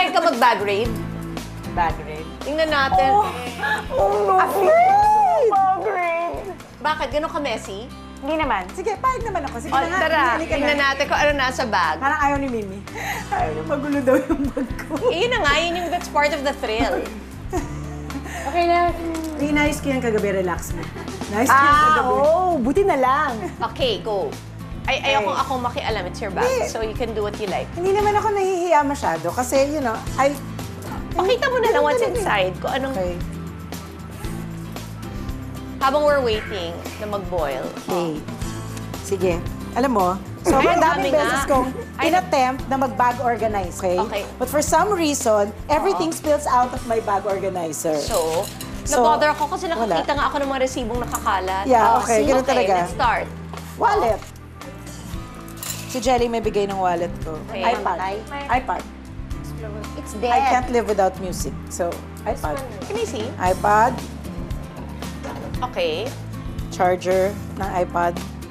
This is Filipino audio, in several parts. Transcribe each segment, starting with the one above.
Papayag ka mag-bag raid? Bag raid. Tingnan natin. Oh no! Afraid! Bag raid! Bakit? Ganon ka messy? Hindi naman. Sige, payag naman ako. Sige O, na nga. tara. Halika na. Tingnan natin kung ano nasa bag. Parang ayaw ni Mimi. Ayaw niya magulo daw yung bag ko. Yun na nga, that's part of the thrill. Okay na. Nice ko yan kagabi, relax mo. Nice ko yan kagabi. Buti na lang. Okay, go. Ayoko akong makialam. It's your bag. Hindi. So you can do what you like. Hindi naman ako nahihiya masyado kasi, you know, Pakita mo na lang what's inside. Kung anong... Okay. Habang we're waiting na mag-boil. Okay. Sige. Alam mo, sobrang daming beses kong inattempt na mag-bag organize, okay? Okay. But for some reason, everything spills out of my bag organizer. So, So, na-bother ako kasi nakakita wala. nga ako ng mga resibong nakakalat. Yeah, okay. See? Ganun talaga. Let's start. Wallet. Si Jelly may bigay ng wallet ko. Okay. iPad. It's I dead. can't live without music. So, iPad. Can you see? iPad, Okay. charger ng iPad,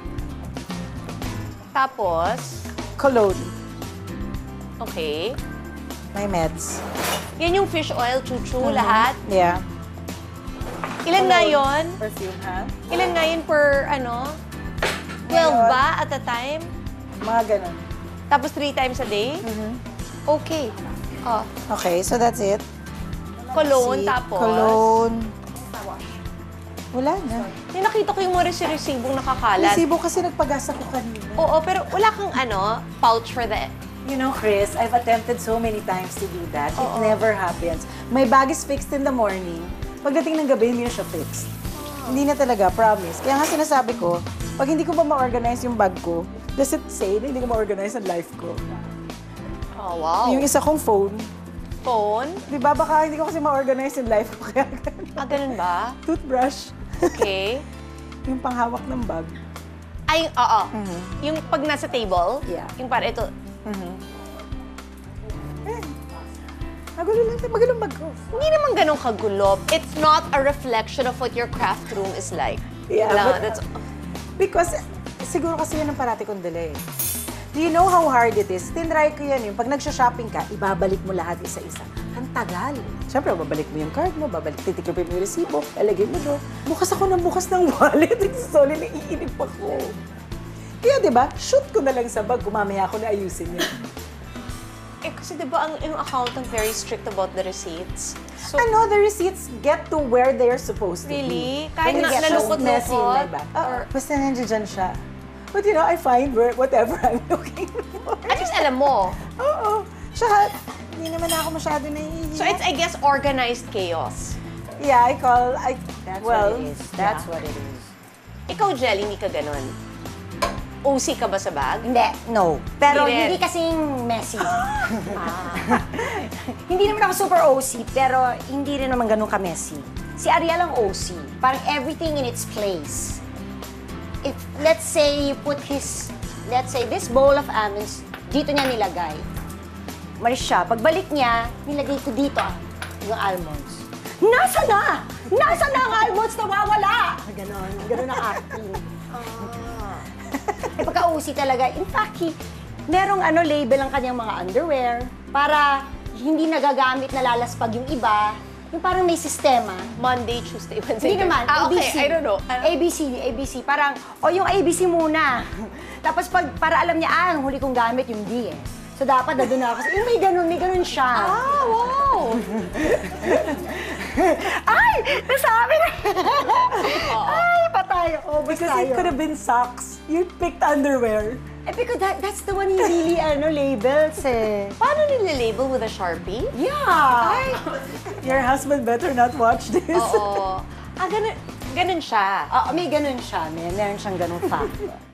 Tapos, cologne, okay. my meds. Yan yung fish oil, chuchu, lahat. Yeah. Ilan nga yun? Perfume, ha? Ilan nga yun per, 12 Ngayon. ba at a time? Mga ganun. Tapos 3 times a day? Okay. Oh, Okay, so that's it. cologne, See, tapos... Cologne. Wala na. Yung nakita ko yung mga resibong nakakalat. Resibo kasi nagpagasa ko kanina. Oo, pero wala kang pouch for the... You know, Chris, I've attempted so many times to do that. It never happens. My bag is fixed in the morning. Pagdating ng gabi, hindi na siya fixed. Hindi na talaga, promise. Kaya nga sinasabi ko, pag hindi ko pa ma-organize yung bag ko, does it say na hindi ko ma-organize ang life ko? Oh, wow. Yung isa kong phone, Phone? di ba baka hindi ko kasi ma-organize yung life ko. Kaya Ganun ba? toothbrush, Okay. yung panghawak ng bag. Ay, oo. Yung pag nasa table, Yeah. yung para ito, Magulong bag ko. hindi naman ganun kagulo. It's not a reflection of what your craft room is like. Yeah, Wala, but- that's... Because, siguro kasi yun ang parati kong dala eh. Do you know how hard it is? Tinry ko yan yung pag nagsha-shopping ka, ibabalik mo lahat isa-isa. Ang tagal. Siyempre, babalik mo yung card mo, titikipin mo yung resibo, lalagay mo doon. Bukas ako ng bukas ng wallet. Sorry, naiinip ako. Kaya diba, shoot ko na lang sa bag kung mamaya ako na ayusin yan. kasi diba yung accountant very strict about the receipts? So, Ano, the receipts get to where they're supposed to really? be. Kahit When na it gets messy in my nalukot-lukot? bag. Or- Basta nandiyan siya. But you know, I find whatever I'm looking for. At least alam mo. Oo. Tsaka, hindi naman ako masyado nahihiya. So it's, I guess, organized chaos. Yeah, That's well, what it is. That's what it is. Ikaw, Jelly, hindi ka ganun. OC ka ba sa bag? Hindi, no. Pero Hindi rin. hindi kasing messy. Hindi naman ako super OC, pero hindi rin naman ganun ka-messy. Si Ariel ang OC. Parang everything in its place. If, let's say, this bowl of almonds, dito niya nilagay. Maris siya, pagbalik niya, nilagay ko dito yung almonds. Nasa na? Nasa na ang almonds? Nawawala! Ganon ang acting. Pagka-OC talaga. In fact, merong label ang kanyang mga underwear para hindi nagagamit na lalaspag yung iba. Yung parang may sistema. Monday, Tuesday, Wednesday. Hindi naman, Okay, ABC. I don't know. ABC. Parang, yung ABC muna. Tapos para alam niya, ang huli kong gamit yung D eh. So dapat na doon ako. May ganun siya. Wow! Ay! Nasabi na! Ay, patay. Obvious because it tayo. could have been socks. You picked underwear. Because that's the one he really, labels eh. Paano nililabel with a Sharpie? Yeah. Your husband better not watch this. Oo. Ganun siya. May ganun siya. Meron siyang ganun fact.